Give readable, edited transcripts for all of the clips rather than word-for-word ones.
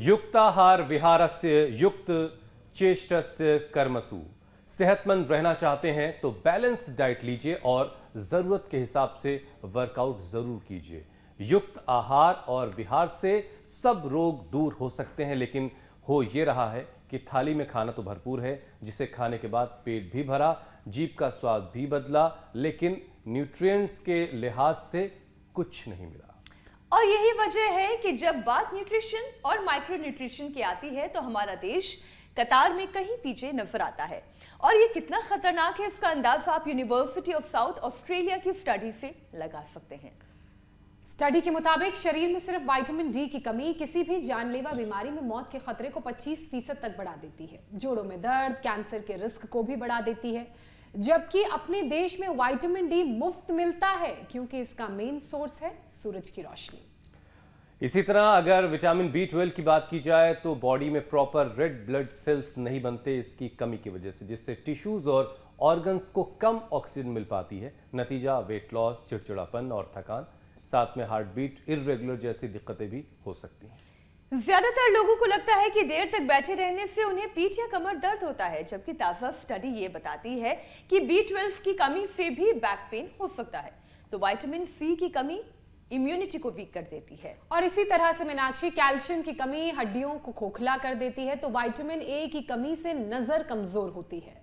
युक्ताहार विहारस्य युक्त चेष्टस्य कर्मसु। सेहतमंद रहना चाहते हैं तो बैलेंस डाइट लीजिए और जरूरत के हिसाब से वर्कआउट जरूर कीजिए। युक्त आहार और विहार से सब रोग दूर हो सकते हैं, लेकिन हो ये रहा है कि थाली में खाना तो भरपूर है, जिसे खाने के बाद पेट भी भरा, जीभ का स्वाद भी बदला, लेकिन न्यूट्रिएंट्स के लिहाज से कुछ नहीं मिला। और यही वजह है कि जब बात न्यूट्रिशन और माइक्रो न्यूट्रिशन की आती है तो हमारा देश कतार में कहीं पीछे नजर आता है। और ये कितना खतरनाक है, इसका अंदाजा आप यूनिवर्सिटी ऑफ साउथ ऑस्ट्रेलिया की स्टडी से लगा सकते हैं। स्टडी के मुताबिक शरीर में सिर्फ विटामिन डी की कमी किसी भी जानलेवा बीमारी में मौत के खतरे को 25% तक बढ़ा देती है। जोड़ों में दर्द, कैंसर के रिस्क को भी बढ़ा देती है। जबकि अपने देश में विटामिन डी मुफ्त मिलता है, क्योंकि इसका मेन सोर्स है सूरज की रोशनी। इसी तरह अगर विटामिन B12 की बात की जाए तो बॉडी में प्रॉपर रेड ब्लड सेल्स नहीं बनते इसकी कमी की वजह से, जिससे टिश्यूज और ऑर्गन्स को कम ऑक्सीजन मिल पाती है। नतीजा वेट लॉस, चिड़चिड़ापन और थकान, साथ में हार्ट बीट इर्रेगुलर जैसी दिक्कतें भी हो सकती हैं। ज्यादातर लोगों को लगता है कि देर तक बैठे रहने से उन्हें पीठ या कमर दर्द होता है, जबकि ताजा स्टडी ये बताती है कि B12 की कमी से भी बैक पेन हो सकता है। तो विटामिन सी की कमी इम्यूनिटी को वीक कर देती है। और इसी तरह से मीनाक्षी, कैल्शियम की कमी हड्डियों को खोखला कर देती है, तो विटामिन ए की कमी से नजर कमजोर होती है।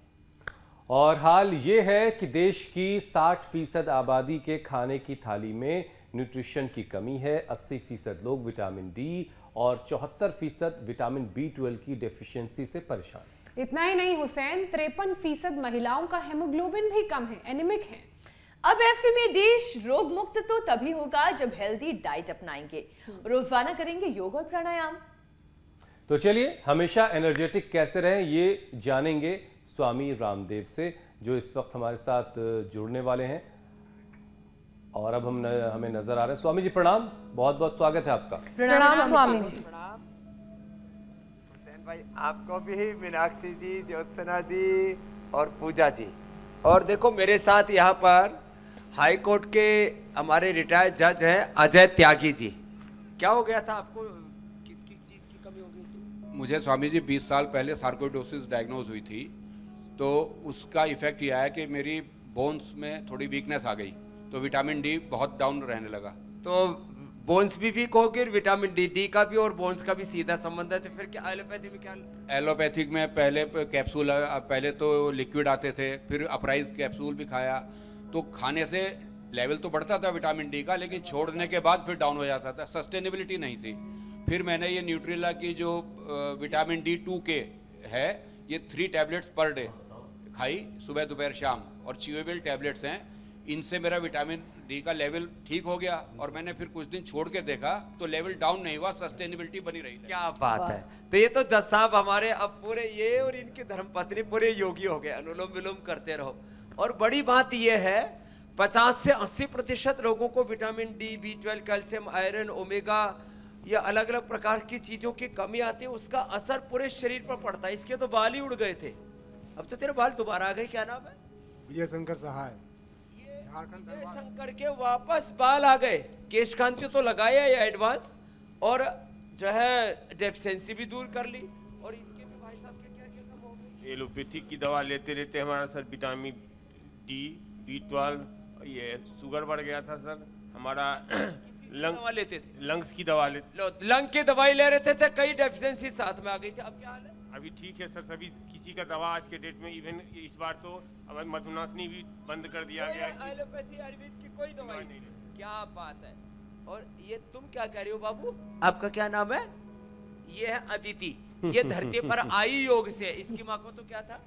और हाल ये है कि देश की 60% आबादी के खाने की थाली में न्यूट्रिशन की कमी है। 80% लोग विटामिन डी और 74% विटामिन B12 की डेफिशिएंसी से परेशान। इतना ही नहीं हुसैन, 53% महिलाओं का हेमोग्लोबिन भी कम है, एनीमिक है। अब ऐसे में देश रोग मुक्त तो तभी होगा जब हेल्दी डाइट अपनाएंगे, रोजाना करेंगे योग और प्राणायाम। तो चलिए हमेशा एनर्जेटिक कैसे रहें ये जानेंगे स्वामी रामदेव से, जो इस वक्त हमारे साथ जुड़ने वाले हैं। और अब हमें नजर आ रहे हैं। स्वामी जी प्रणाम, बहुत बहुत स्वागत है आपका। प्रणाम स्वामी जी। प्रणाम हुसैन भाई, आपको भी, मीनाक्षी जी, ज्योत्सना जी और पूजा जी। और देखो मेरे साथ यहाँ पर हाई कोर्ट के हमारे रिटायर्ड जज हैं अजय त्यागी जी। क्या हो गया था आपको, किसकी चीज की कमी हो गई थी? मुझे स्वामी जी 20 साल पहले सार्कोइडोसिस डायग्नोज हुई थी, तो उसका इफेक्ट ये आया कि मेरी बोन्स में थोड़ी वीकनेस आ गई, तो विटामिन डी बहुत डाउन रहने लगा। तो बोन्स भी वीक हो गए, विटामिन डी का भी और बोन्स का भी सीधा संबंध है। तो फिर क्या एलोपैथी में क्या? एलोपैथिक में पहले कैप्सूल, पहले तो लिक्विड आते थे, फिर अपराइज कैप्सूल भी खाया, तो खाने से लेवल तो बढ़ता था विटामिन डी का, लेकिन छोड़ने के बाद फिर डाउन हो जाता था, सस्टेनेबिलिटी नहीं थी। फिर मैंने ये न्यूट्रिला की जो विटामिन D2 के है, ये 3 टैबलेट्स पर डे खाई, सुबह दोपहर शाम, और च्यूएबल टैबलेट्स हैं। इनसे मेरा विटामिन डी का लेवल ठीक हो गया, और मैंने फिर कुछ दिन छोड़ के देखा तो लेवल डाउन नहीं हुआ, सस्टेनेबिलिटी बनी रही। क्या बात है। तो ये तो जज साहब हमारे अब पूरे, ये और इनकी धर्मपत्नी पूरे योगी हो गए, अनुलोम विलोम करते रहो। और बड़ी बात ये है, 50 से 80% लोगों को vitamin D, B12, calcium, iron, omega या अलग अलग प्रकार की चीजों की कमी आती है, उसका असर पूरे शरीर पर पड़ता है। इसके तो बाल ही उड़ गए थे, अब तो तेरे बाल दोबारा आ गए। क्या नाम है? विजय शंकर सहाय। विजय शंकर के वापस बाल आ गए। केश कांति तो लगाया या एडवांस, और जो है डेफिशिएंसी भी दूर कर ली। और इसके भी भाई साहब के क्या क्या कम हो गई? एलोपैथिक की दवा लेते रहते हमारा सर, विटामिन डी, B12, ये शुगर बढ़ गया था सर हमारा। दवा लेते थे, लंग्स की दवा लेते, लंग की दवाई ले रहे थे, कई डेफिशिएंसी साथ में आ गई थी। अब क्या हाल है? अभी ठीक है सर, सभी किसी का दवा आज के डेट में, इवन इस बार तो अब मधुनाशनी भी बंद कर दिया गया है। एलोपैथी आयुर्वेद की कोई दवाई नहीं। क्या बात है। और ये तुम क्या कह रहे हो बाबू? आपका क्या नाम है? ये है अदिति, ये धरती पर आई योग से। इसकी माँ को तो क्या था?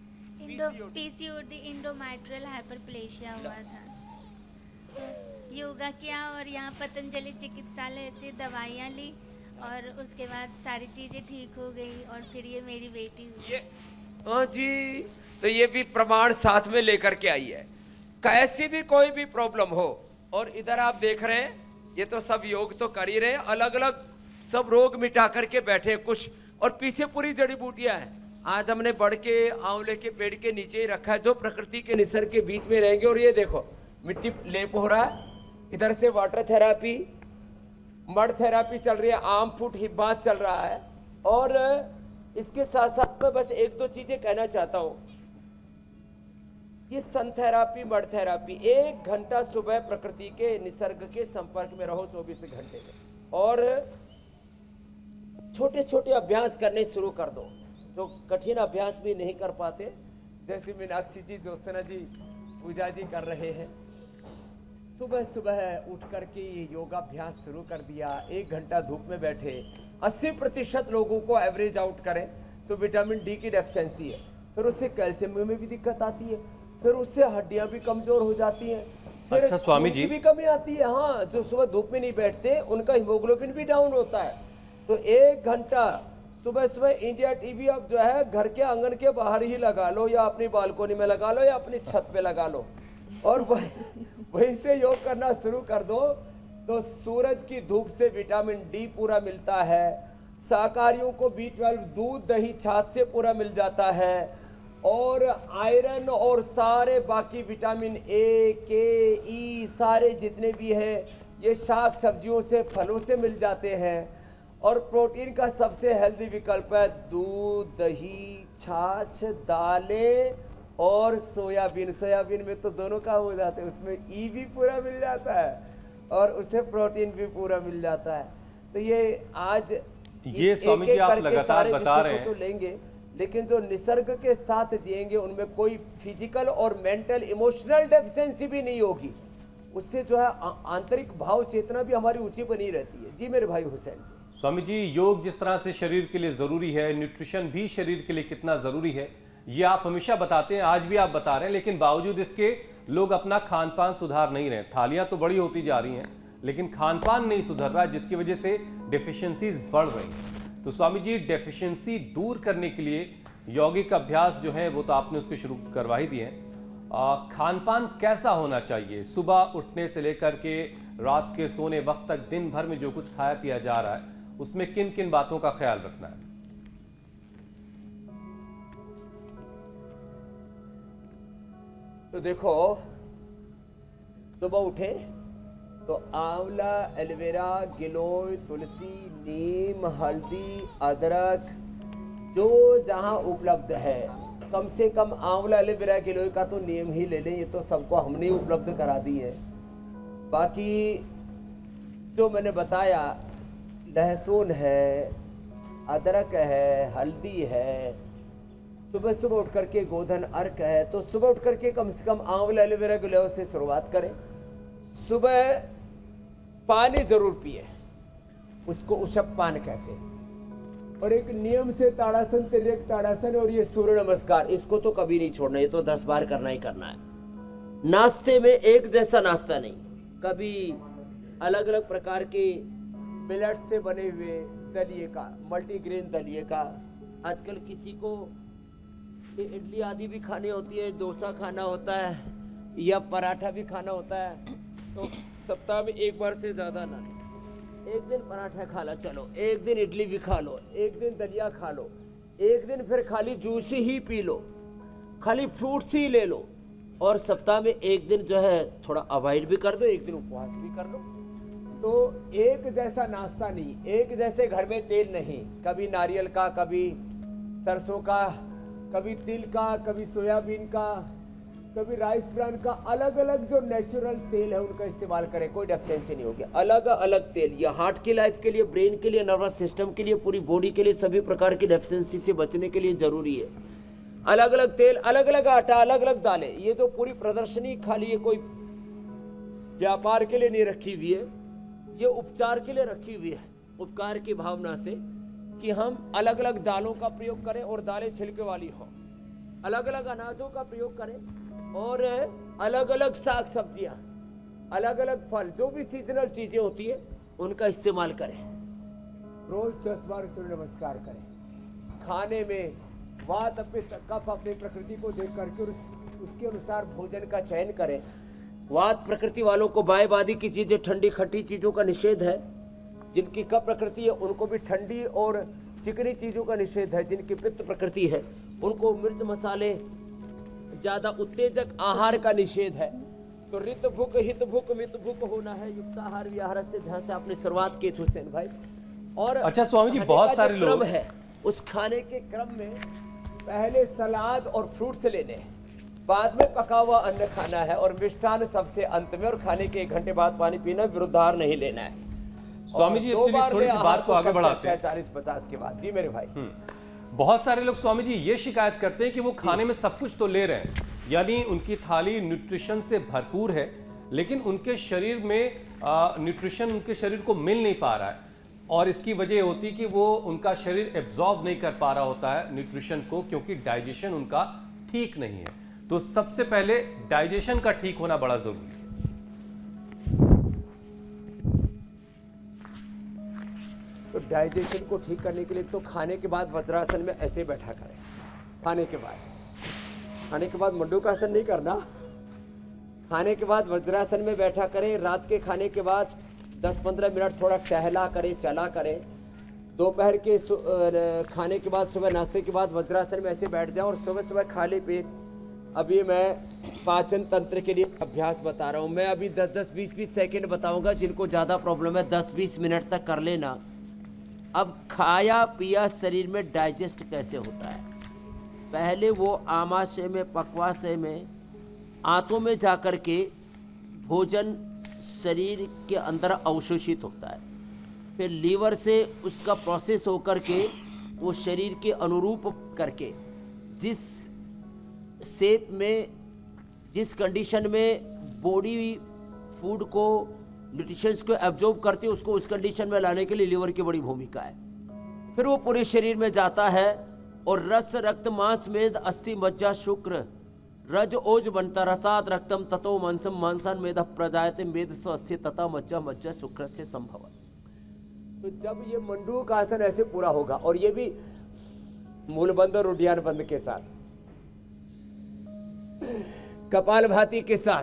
पीसीओडी, इंडोमेट्रियल हाइपरप्लेशिया हुआ था। तो योगा किया और यहाँ पतंजलि चिकित्सालय से दवाइयाँ ली, और उसके बाद सारी चीजें ठीक हो गई, और फिर ये मेरी बेटी हुई। ये हाँ जी, तो ये भी प्रमाण साथ में लेकर के आई है। कैसी भी कोई भी प्रॉब्लम हो, और इधर आप देख रहे हैं, ये तो सब योग तो कर ही रहे हैं, अलग अलग सब रोग मिटा करके बैठे कुछ, और पीछे पूरी जड़ी बूटियां हैं। आज हमने बढ़ के आंवले के पेड़ के नीचे ही रखा है, जो प्रकृति के निसर्ग के बीच में रहेंगे। और ये देखो मिट्टी लेप हो रहा है, इधर से वाटर थेरापी, मड थेरापी चल रही है, आर्म फुट हिप बाथ चल रहा है। और इसके साथ साथ मैं बस एक दो चीजें कहना चाहता हूँ। ये सन थेरापी, मड थेरापी, 1 घंटा सुबह प्रकृति के निसर्ग के संपर्क में रहो 24 घंटे में, और छोटे छोटे अभ्यास करने शुरू कर दो। जो कठिन अभ्यास भी नहीं कर पाते, जैसे मीनाक्षी जी, ज्योत्सना जी, पूजा जी कर रहे हैं, सुबह सुबह उठ करके ये योगाभ्यास शुरू कर दिया। 1 घंटा धूप में बैठे। 80% लोगों को एवरेज आउट करें तो विटामिन डी की डेफिशिएंसी है, फिर उससे कैल्शियम में भी दिक्कत आती है, फिर उससे हड्डियां भी कमजोर हो जाती हैं, फिर अच्छा स्वामी जी, खून की भी कमी आती है। हाँ, जो सुबह धूप में नहीं बैठते उनका हीमोग्लोबिन भी डाउन होता है। तो 1 घंटा सुबह सुबह इंडिया टीवी अब जो है घर के आंगन के बाहर ही लगा लो, या अपनी बालकोनी में लगा लो, या अपनी छत पे लगा लो, और वहीं से योग करना शुरू कर दो। तो सूरज की धूप से विटामिन डी पूरा मिलता है, शाकाहारियों को B12 दूध दही छाछ से पूरा मिल जाता है, और आयरन और सारे बाकी विटामिन ए, के, ई सारे जितने भी हैं ये शाक सब्जियों से, फलों से मिल जाते हैं। और प्रोटीन का सबसे हेल्दी विकल्प है दूध, दही, छाछ, दालें और सोयाबीन। सोयाबीन में तो दोनों काम हो जाते हैं, उसमें ई भी पूरा मिल जाता है और उसे प्रोटीन भी पूरा मिल जाता है। तो ये आज ये स्वामी जी आप लगातार बता रहे हैं तो लेंगे, लेकिन जो निसर्ग के साथ जिएंगे उनमें कोई फिजिकल और मेंटल इमोशनल डेफिशिएंसी भी नहीं होगी। उससे जो है आंतरिक भाव चेतना भी हमारी ऊंची बनी रहती है। जी मेरे भाई हुसैन जी। स्वामी जी, योग जिस तरह से शरीर के लिए ज़रूरी है, न्यूट्रिशन भी शरीर के लिए कितना ज़रूरी है, ये आप हमेशा बताते हैं, आज भी आप बता रहे हैं, लेकिन बावजूद इसके लोग अपना खान पान सुधार नहीं रहे। थालियां तो बड़ी होती जा रही हैं, लेकिन खान पान नहीं सुधर रहा, जिसकी वजह से डेफिशिएंसीज बढ़ रही हैं। तो स्वामी जी, डेफिशिएंसी दूर करने के लिए यौगिक अभ्यास जो है वो तो आपने उसके शुरू करवा ही दिए हैं। खान पान कैसा होना चाहिए? सुबह उठने से लेकर के रात के सोने वक्त तक दिन भर में जो कुछ खाया पिया जा रहा है, उसमें किन किन बातों का ख्याल रखना है? तो देखो, सुबह उठे तो आंवला, एलोवेरा, गिलोय, तुलसी, नीम, हल्दी, अदरक जो जहां उपलब्ध है, कम से कम आंवला, एलोवेरा, गिलोय का तो नीम ही ले लें, ये तो सबको हमने उपलब्ध करा दी है। बाकी जो मैंने बताया, लहसुन है, अदरक है, हल्दी है, सुबह सुबह उठ करके गोधन अर्क है। तो सुबह उठ करके कम से कम आंवला, एलोवेरा, गिलोय से शुरुआत करें। सुबह पानी जरूर पिए, उसको उषप पान कहते हैं। और एक नियम से ताड़ासन, तिर्यक ताड़ासन और ये सूर्य नमस्कार, इसको तो कभी नहीं छोड़ना, ये तो 10 बार करना ही करना है। नाश्ते में एक जैसा नाश्ता नहीं, कभी अलग अलग प्रकार के मिलेट से बने हुए दलिए का, मल्टीग्रेन दलिए का। आजकल किसी को इडली आदि भी खानी होती है, डोसा खाना होता है या पराठा भी खाना होता है, तो सप्ताह में एक बार से ज़्यादा ना। एक दिन पराठा खा लो, चलो, एक दिन इडली भी खा लो, एक दिन दलिया खा लो, एक दिन फिर खाली जूस ही पी लो, खाली फ्रूट्स ही ले लो, और सप्ताह में एक दिन जो है थोड़ा अवॉइड भी कर दो, एक दिन उपवास भी कर लो। तो एक जैसा नाश्ता नहीं, एक जैसे घर में तेल नहीं, कभी नारियल का, कभी सरसों का, कभी तिल का, कभी सोयाबीन का, कभी राइस ब्रान का। अलग अलग जो नेचुरल तेल है उनका इस्तेमाल करें, कोई डेफिशिएंसी नहीं होगी। अलग अलग तेल, ये हार्ट की लाइफ के लिए, ब्रेन के लिए, नर्वस सिस्टम के लिए, पूरी बॉडी के लिए, सभी प्रकार की डेफिशिएंसी से बचने के लिए जरूरी है। अलग अलग तेल, अलग अलग आटा, अलग अलग दालें। ये तो पूरी प्रदर्शनी खाली है, कोई व्यापार के लिए नहीं रखी हुई है, ये उपचार के लिए रखी हुई है, उपकार की भावना से कि हम अलग अलग दालों का प्रयोग करें और दालें छिलके वाली हो, अलग अलग अनाजों का प्रयोग करें और अलग अलग साग सब्जियां, अलग अलग फल, जो भी सीजनल चीजें होती है उनका इस्तेमाल करें। रोज 10 बार सूर्य नमस्कार करें। खाने में वात अपने कफ अपनी प्रकृति को देख करके उसके अनुसार भोजन का चयन करें। वात प्रकृति वालों को बायबादी की चीजें, ठंडी खट्टी चीजों का निषेध है। जिनकी कफ प्रकृति है उनको भी ठंडी और चिकनी चीजों का निषेध है। जिनकी पित्त प्रकृति है उनको मिर्च मसाले, ज्यादा उत्तेजक आहार का निषेध है। तो रित भूख हित भूख मित भूख होना है युक्ताहार विहार से, जहाँ से आपने शुरुआत की थी हुसैन भाई। और अच्छा स्वामी जी, खाने बहुत का सारे जो क्रम लोग है, उस खाने के क्रम में पहले सलाद और फ्रूट्स लेने हैं, बाद में पका हुआ अन्न खाना है और मिष्ठान सबसे अंत में, और खाने के 1 घंटे बाद पानी पीना, विरुद्धार नहीं लेना है। स्वामी जी एक्चुअली थोड़ी सी बात को आगे बढ़ाते हैं 40-50 के बाद। जी मेरे भाई। बहुत सारे लोग स्वामी जी ये शिकायत करते हैं कि वो खाने में सब कुछ तो ले रहे हैं, यानी उनकी थाली न्यूट्रिशन से भरपूर है, लेकिन उनके शरीर में न्यूट्रिशन उनके शरीर को मिल नहीं पा रहा है, और इसकी वजह होती है कि वो उनका शरीर एब्जॉर्ब नहीं कर पा रहा होता है न्यूट्रिशन को, क्योंकि डाइजेशन उनका ठीक नहीं है। तो सबसे पहले डाइजेशन का ठीक होना बड़ा जरूरी है। तो डाइजेशन को ठीक करने के लिए तो खाने के बाद वज्रासन में ऐसे बैठा करें। खाने के बाद मंडूकासन नहीं करना, खाने के बाद वज्रासन में बैठा करें। रात के खाने के बाद 10-15 मिनट थोड़ा टहला करें, चला करें। दोपहर के खाने के बाद, सुबह नाश्ते के बाद वज्रासन में ऐसे बैठ जाओ, और सुबह सुबह खाली पेट। अभी मैं पाचन तंत्र के लिए अभ्यास बता रहा हूँ। मैं अभी 10-10, 20-20 सेकेंड बताऊंगा। जिनको ज़्यादा प्रॉब्लम है 10-20 मिनट तक कर लेना। अब खाया पिया शरीर में डाइजेस्ट कैसे होता है? पहले वो आमाशय में, पक्वाशय में, आंतों में जाकर के भोजन शरीर के अंदर अवशोषित होता है। फिर लीवर से उसका प्रोसेस होकर के वो शरीर के अनुरूप करके जिस शेप में, जिस कंडीशन में बॉडी फूड को, न्यूट्रिशंस को एब्जॉर्ब करती है, उसको उस कंडीशन में लाने के लिए लीवर की बड़ी भूमिका है। फिर वो पूरे शरीर में जाता है और रस रक्त मांस मेद अस्थि मज्जा शुक्र रज ओज बनता रसाद रक्तम ततो मांसम मांसान मेद प्रजायते मेद स्वस्थ तथा मज्जा मज्जा शुक्र से संभव। तो जब ये मंडूक आसन ऐसे पूरा होगा, और ये भी मूलबंध और उड्डयन बंद के साथ, कपालभाति के साथ,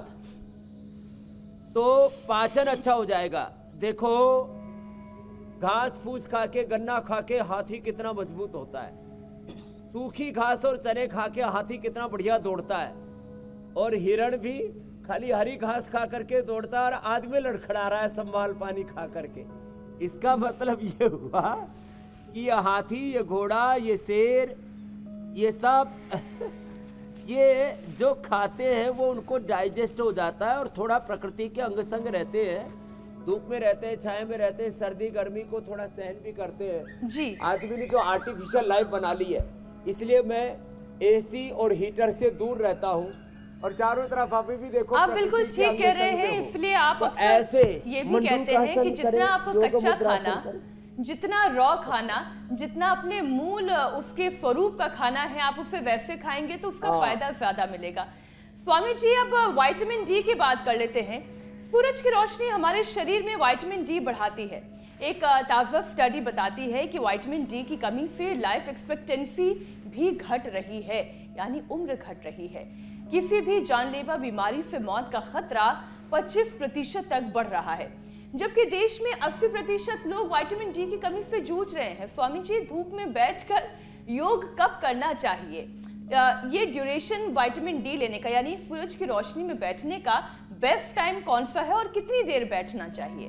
तो पाचन अच्छा हो जाएगा। देखो घास फूस खा के, गन्ना खा के हाथी कितना मजबूत होता है, सूखी घास और चने खा के हाथी कितना बढ़िया दौड़ता है, और हिरण भी खाली हरी घास खा करके दौड़ता है, और आदमी लड़खड़ा रहा है संभाल पानी खा करके। इसका मतलब ये हुआ कि ये हाथी, ये घोड़ा, ये शेर, ये सब ये जो खाते हैं वो उनको डाइजेस्ट हो जाता है, और थोड़ा प्रकृति के अंग संग रहते हैं, धूप में रहते हैं, छाया में रहते हैं, सर्दी गर्मी को थोड़ा सहन भी करते हैं। जी आदमी ने जो आर्टिफिशियल लाइफ बना ली है, इसलिए मैं एसी और हीटर से दूर रहता हूँ, और चारों तरफ अभी भी देखो आप बिल्कुल ठीक कह रहे हैं। इसलिए आप तो अक्सर ऐसे ये भी कहते हैं कि जितना आप कच्चा खाना, जितना रॉ खाना, जितना अपने मूल उसके स्वरूप का खाना है, आप उसे वैसे खाएंगे तो उसका फायदा ज्यादा मिलेगा। स्वामी जी, अब विटामिन डी की बात कर लेते हैं। सूरज की रोशनी हमारे शरीर में विटामिन डी बढ़ाती है। एक ताज़ा स्टडी बताती है कि विटामिन डी की कमी से लाइफ एक्सपेक्टेंसी भी घट रही है, यानी उम्र घट रही है। किसी भी जानलेवा बीमारी से मौत का खतरा 25% तक बढ़ रहा है, जबकि देश में 80% लोग विटामिन डी की कमी से जूझ रहे हैं। स्वामी जी, धूप में बैठकर योग कब करना चाहिए? ये ड्यूरेशन विटामिन डी लेने का, यानी सूरज की रोशनी में बैठने का बेस्ट टाइम कौन सा है, और कितनी देर बैठना चाहिए?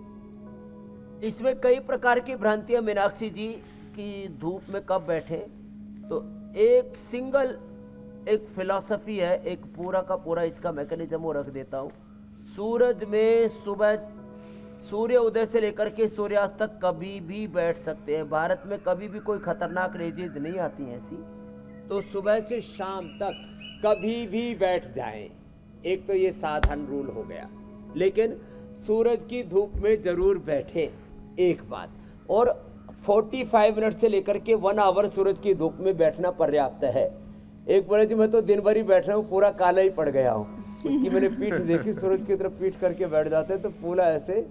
इसमें कई प्रकार की भ्रांतियां मीनाक्षी जी की धूप में कब बैठे। तो एक सिंगल एक फिलॉसफी है, एक पूरा का पूरा इसका मैकेनिज्म वो रख देता हूँ। सूरज में सुबह सूर्य उदय से लेकर के सूर्यास्त तक कभी भी बैठ सकते हैं। भारत में कभी भी कोई खतरनाक रेजेज नहीं आती हैं ऐसी, तो सुबह से शाम तक कभी भी बैठ जाएं। एक तो ये साधारण रूल हो गया, लेकिन सूरज की धूप में जरूर बैठें, एक बात। और 45 मिनट से लेकर के 1 आवर सूरज की धूप में बैठना पर्याप्त है। एक बोले जी मैं तो दिन भर ही बैठ रहा हूँ, पूरा काला ही पड़ गया हूँ। उसकी मैंने पीठ देखी, सूरज की तरफ पीठ करके बैठ जाते हैं तो पूरा ऐसे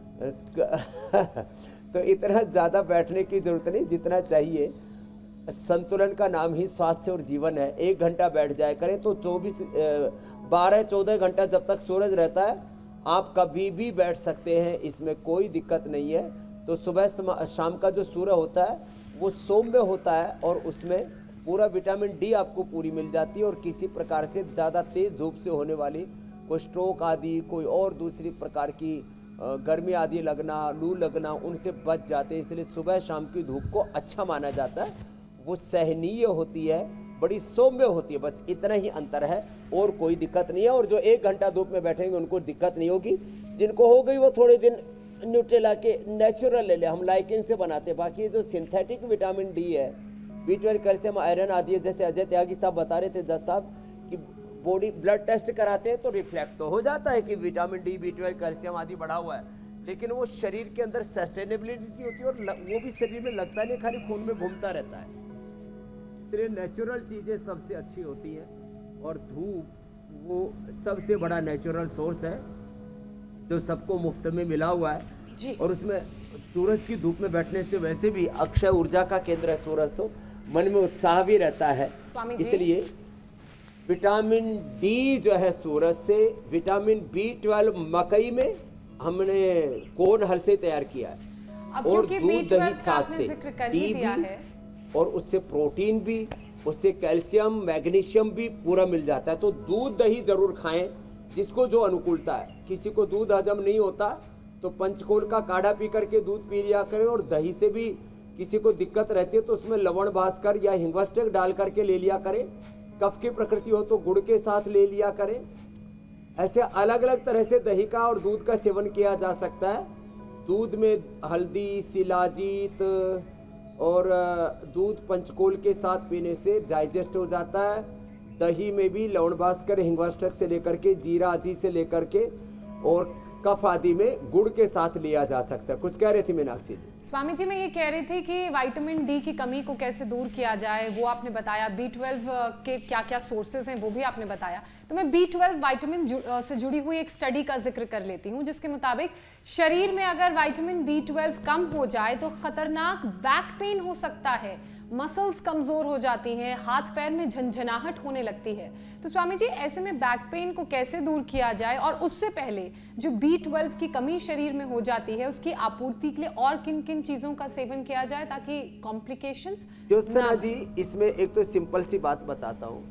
तो इतना ज़्यादा बैठने की जरूरत नहीं, जितना चाहिए। संतुलन का नाम ही स्वास्थ्य और जीवन है। 1 घंटा बैठ जाए करें तो 12-14 घंटा जब तक सूरज रहता है आप कभी भी बैठ सकते हैं, इसमें कोई दिक्कत नहीं है। तो सुबह शाम का जो सूर्य होता है वो सौम्य होता है, और उसमें पूरा विटामिन डी आपको पूरी मिल जाती है, और किसी प्रकार से ज़्यादा तेज़ धूप से होने वाली कोई स्ट्रोक आदि, कोई और दूसरी प्रकार की गर्मी आदि लगना, लू लगना, उनसे बच जाते हैं। इसलिए सुबह शाम की धूप को अच्छा माना जाता है। वो सहनीय होती है, बड़ी सौम्य होती है, बस इतना ही अंतर है और कोई दिक्कत नहीं है। और जो 1 घंटा धूप में बैठेंगे उनको दिक्कत नहीं होगी। जिनको हो गई वो थोड़े दिन न्यूट्रेला के नेचुरल ले ले, हम लाइकेन से बनाते हैं। बाकी जो सिंथेटिक विटामिन डी है, B12 कैल्शियम आयरन आदि है, जैसे अजय त्यागी साहब बता रहे थे, जज साहब, कि बॉडी ब्लड टेस्ट कराते हैं तो रिफ्लेक्ट तो हो जाता है कि विटामिन डी, B12 कैल्शियम आदि बढ़ा हुआ है, लेकिन वो शरीर के अंदर सस्टेनेबिलिटी होती है और वो भी शरीर में लगता नहीं, खाली खून में घूमता रहता है। इसलिए नेचुरल चीज़ें सबसे अच्छी होती हैं और धूप वो सबसे बड़ा नेचुरल सोर्स है जो सबको मुफ्त में मिला हुआ है जी। और उसमें सूरज की धूप में बैठने से वैसे भी अक्षय ऊर्जा का केंद्र है सूरज, तो मन में उत्साह भी रहता है। स्वामी जी। इसलिए विटामिन डी जो है सूरज से, विटामिन B12 मकई में हमने कोन हल से तैयार किया है, अब और क्योंकि दूध B12 दही का छाछ आपने से जिक्र कर डी ही दिया भी, है। और उससे प्रोटीन भी, उससे कैल्शियम मैग्नीशियम भी पूरा मिल जाता है। तो दूध दही जरूर खाएं जिसको जो अनुकूलता है। किसी को दूध हजम नहीं होता तो पंचकोल का काढ़ा पी करके दूध पी लिया करें, और दही से भी किसी को दिक्कत रहती है तो उसमें लवण भास्कर या हिंगवस्टक डाल करके ले लिया करें। कफ की प्रकृति हो तो गुड़ के साथ ले लिया करें। ऐसे अलग अलग तरह से दही का और दूध का सेवन किया जा सकता है। दूध में हल्दी, शिलाजीत और दूध पंचकोल के साथ पीने से डाइजेस्ट हो जाता है। दही में भी लवण भास्कर, हिंगवाष्टक से लेकर के जीरा आदि से लेकर के और कफ आदि में गुड़ के साथ लिया जा सकता है। कुछ कह रही थी मीनाक्षी जी? स्वामी जी, मैं ये कह रही थी कि विटामिन डी की कमी को कैसे दूर किया जाए, वो आपने बताया। B12 के क्या क्या सोर्सेज हैं वो भी आपने बताया। तो मैं B12 विटामिन से जुड़ी हुई एक स्टडी का जिक्र कर लेती हूँ, जिसके मुताबिक शरीर में अगर विटामिन B12 कम हो जाए तो खतरनाक बैक पेन हो सकता है, मसल्स कमजोर हो जाती हैं, हाथ पैर में झंझनाहट होने लगती है। तो स्वामी जी, ऐसे में बैक पेन को कैसे दूर किया जाए, और उससे पहले जो B12 की कमी शरीर में हो जाती है उसकी आपूर्ति के लिए और किन किन चीजों का सेवन किया जाए ताकि कॉम्प्लिकेशंस ज्योत्सना जी, इसमें एक तो सिंपल सी बात बताता हूँ।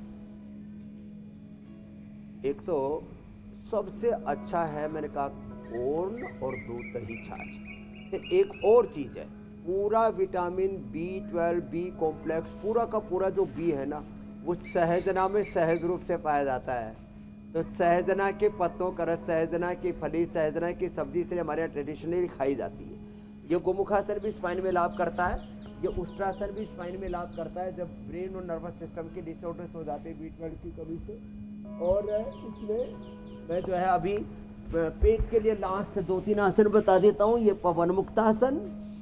एक तो सबसे अच्छा है, मैंने कहा, कोर्न और दूध दही छाछ। फिर एक और चीज है, पूरा विटामिन B12, B कॉम्प्लेक्स, पूरा का पूरा जो B है ना, वो सहजना में सहज रूप से पाया जाता है। तो सहजना के पत्तों का रस, सहजना की फली, सहजना की सब्जी से हमारे यहाँ ट्रेडिशनली खाई जाती है। ये गोमुखासन भी स्पाइन में लाभ करता है, ये उष्ट्रासन भी स्पाइन में लाभ करता है जब ब्रेन और नर्वस सिस्टम के डिसऑर्डर्स हो जाते हैं B12 की कमी से। और इसमें मैं जो है अभी पेट के लिए लास्ट 2-3 आसन बता देता हूँ। ये पवन मुक्तासन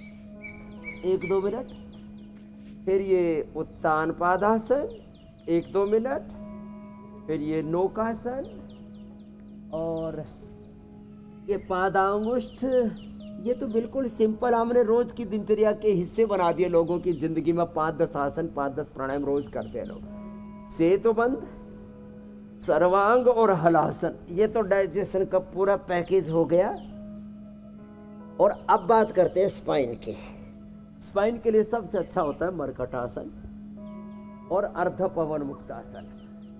1-2 मिनट, फिर ये उत्तान पादासन 1-2 मिनट, फिर ये नौकासन और ये पादांगुष्ठ। ये तो बिल्कुल सिंपल हमने रोज की दिनचर्या के हिस्से बना दिए लोगों की जिंदगी में। 5-10 आसन, 5-10 प्राणायाम रोज करते हैं लोग। सेतुबंध, सर्वांग और हलासन, ये तो डाइजेशन का पूरा पैकेज हो गया। और अब बात करते हैं स्पाइन की। स्पाइन के लिए सबसे अच्छा होता है मरकटासन और अर्ध पवन मुक्तासन।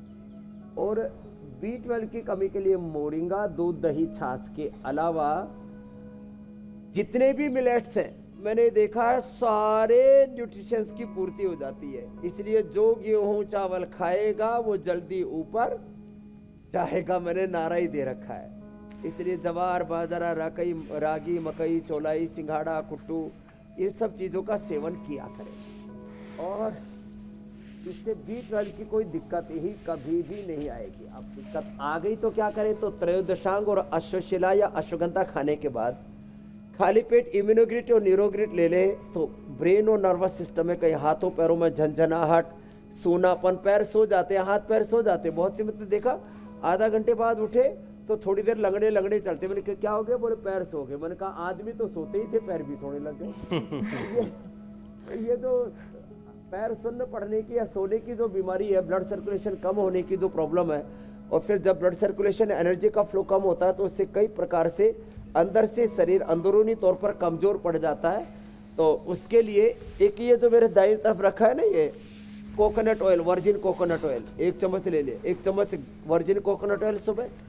और B12 की कमी के लिए मोरिंगा, दूध दही छाछ के अलावा जितने भी मिलेट्स हैं, मैंने देखा है सारे न्यूट्रिशंस की पूर्ति हो जाती है। इसलिए जो गेहूं चावल खाएगा वो जल्दी ऊपर जाएगा, मैंने नारा ही दे रखा है। इसलिए जवार, बाजरा, रागी, मकई, चौलाई, सिंघाड़ा, कुट्टू, इन सब चीज़ों का सेवन किया करें और इससे B12 की कोई दिक्कत ही कभी भी नहीं आएगी। अब दिक्कत आ गई तो क्या करें? तो त्रयोदशांग और अश्वशिला या अश्वगंधा खाने के बाद खाली पेट इम्यूनोग्रिट और न्यूरोग्रिट ले लें तो ब्रेन और नर्वस सिस्टम में कहीं हाथों पैरों में झंझनाहट, सूनापन, पैर सो जाते हैं, हाथ पैर सो जाते हैं। बहुत सी मतलब देखा, आधा घंटे बाद उठे तो थोड़ी देर लंगड़े लंगड़े चलते। मैंने कहा क्या हो गया? बोले पैर सो गए। मैंने कहा आदमी तो सोते ही थे, पैर भी सोने लग गए। ये तो पैर सुन्न पड़ने की या सोने की जो बीमारी है, ब्लड सर्कुलेशन कम होने की जो प्रॉब्लम है, और फिर जब ब्लड सर्कुलेशन, एनर्जी का फ्लो कम होता है तो उससे कई प्रकार से अंदर से शरीर अंदरूनी तौर पर कमजोर पड़ जाता है। तो उसके लिए एक ये जो मेरे दाईं तरफ रखा है ना, ये coconut oil, virgin coconut oil 1 चम्मच ले ले। 1 चम्मच वर्जिन कोकोनट ऑयल सुबह,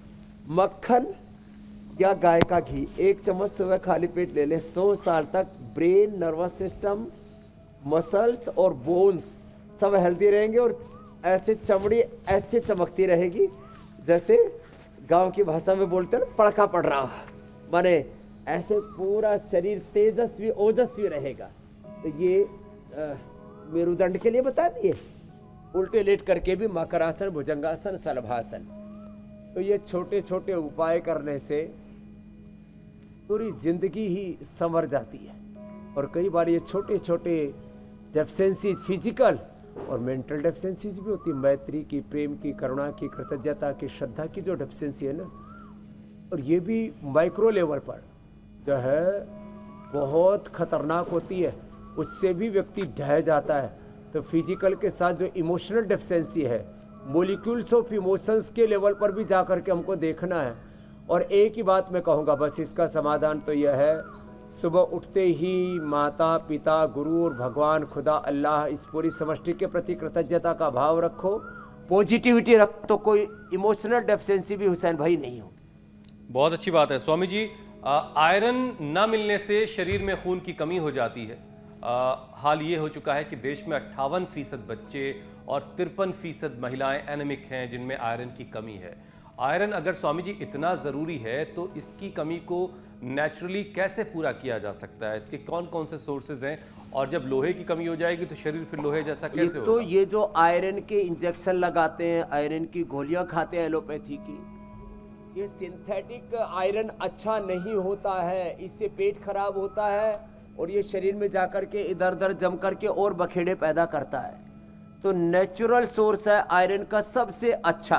मक्खन या गाय का घी 1 चम्मच सुबह खाली पेट ले लें। 100 साल तक ब्रेन, नर्वस सिस्टम, मसल्स और बोन्स सब हेल्दी रहेंगे और ऐसे चमड़ी ऐसे चमकती रहेगी जैसे गांव की भाषा में बोलते हैं ना, पड़का पड़ रहा हो, माने ऐसे पूरा शरीर तेजस्वी ओजस्वी रहेगा। तो ये मेरुदंड के लिए बता दिए। उल्टे लेट करके भी मकरासन, भुजंगासन, शलभासन। तो ये छोटे छोटे उपाय करने से पूरी जिंदगी ही संवर जाती है। और कई बार ये छोटे छोटे डेफिशिएंसीज, फिजिकल और मेंटल डेफिशिएंसीज भी होती है। मैत्री की, प्रेम की, करुणा की, कृतज्ञता की, श्रद्धा की जो डेफिशिएंसी है ना, और ये भी माइक्रो लेवल पर जो है बहुत खतरनाक होती है, उससे भी व्यक्ति ढह जाता है। तो फिजिकल के साथ जो इमोशनल डेफिशिएंसी है, मॉलिक्यूल्स ऑफ इमोशंस के लेवल पर भी जा कर के हमको देखना है। और एक ही बात मैं कहूँगा बस, इसका समाधान तो यह है, सुबह उठते ही माता पिता, गुरु और भगवान, खुदा, अल्लाह, इस पूरी समष्टि के प्रति कृतज्ञता का भाव रखो, पॉजिटिविटी रखो, तो कोई इमोशनल डेफिशिएंसी भी हुसैन भाई नहीं होगी। बहुत अच्छी बात है स्वामी जी। आयरन ना मिलने से शरीर में खून की कमी हो जाती है। हाल ये हो चुका है कि देश में 58% बच्चे और 53% महिलाएं एनीमिक हैं जिनमें आयरन की कमी है। आयरन अगर स्वामी जी इतना ज़रूरी है तो इसकी कमी को नेचुरली कैसे पूरा किया जा सकता है? इसके कौन कौन से सोर्सेज हैं? और जब लोहे की कमी हो जाएगी तो शरीर फिर लोहे जैसा कैसे होगा? तो ये जो आयरन के इंजेक्शन लगाते हैं, आयरन की गोलियां खाते हैं एलोपैथी की, ये सिंथेटिक आयरन अच्छा नहीं होता है। इससे पेट खराब होता है और ये शरीर में जाकर के इधर उधर जम करके और बखेड़े पैदा करता है। तो नेचुरल सोर्स है आयरन का सबसे अच्छा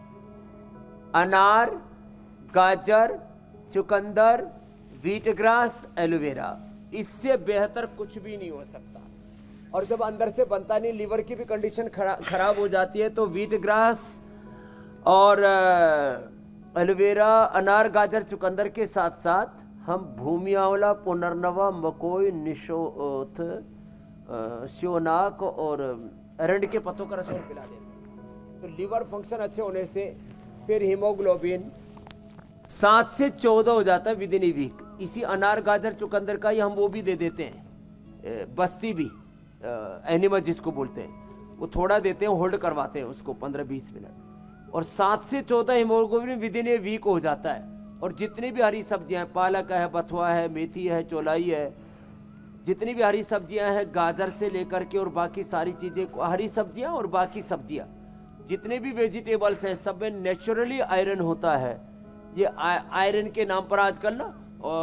अनार, गाजर, चुकंदर, व्हीट ग्रास, एलोवेरा। इससे बेहतर कुछ भी नहीं हो सकता। और जब अंदर से बनता नहीं, लीवर की भी कंडीशन खराब हो जाती है, तो व्हीट ग्रास और एलोवेरा, अनार, गाजर, चुकंदर के साथ साथ हम भूमि आंवला, पुनर्नवा, मकोई, निशोथ, श्योनाक और अरंड के पत्तों का रस और पिला देते हैं। तो लीवर फंक्शन अच्छे होने से फिर हीमोग्लोबिन 7 से 14 हो जाता है विद इन ए वीक। इसी अनार, गाजर, चुकंदर का ही हम वो भी दे देते हैं, बस्ती भी, एनिमा जिसको बोलते हैं, वो थोड़ा देते हैं, होल्ड करवाते हैं उसको 15-20 मिनट, और 7 से 14 haemoglobin within a week हो जाता है। और जितनी भी हरी सब्जियां हैं, पालक है, बथुआ है, मेथी है, चौलाई है, जितनी भी हरी सब्जियां हैं, गाजर से लेकर के और बाकी सारी चीज़ें, हरी सब्जियां और बाकी सब्जियां, जितने भी वेजिटेबल्स हैं, सब में नेचुरली आयरन होता है। ये आयरन के नाम पर आजकल ना